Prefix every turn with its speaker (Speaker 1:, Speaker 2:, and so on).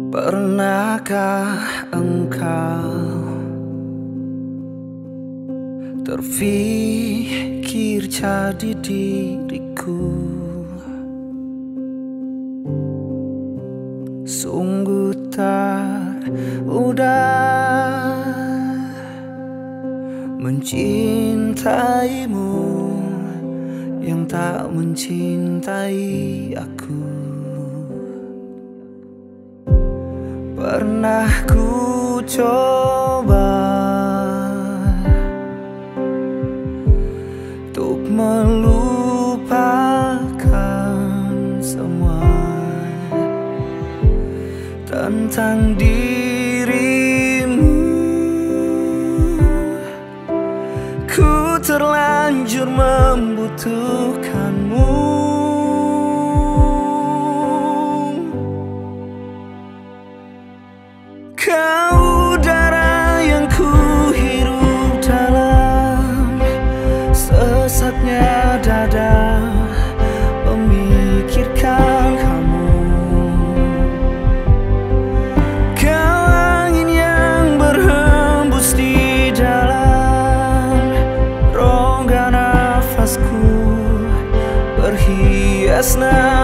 Speaker 1: Pernahkah engkau terfikir jadi diriku? Sungguh tak mudah mencintaimu yang tak mencintai aku. Pernah ku coba untuk melupakan semua tentang dirimu. Ku terlanjur membutuhkanmu. Kau udara yang ku hirup dalam sesaknya dada, memikirkan kamu. Kau angin yang berhembus di dalam rongga nafasku, berhias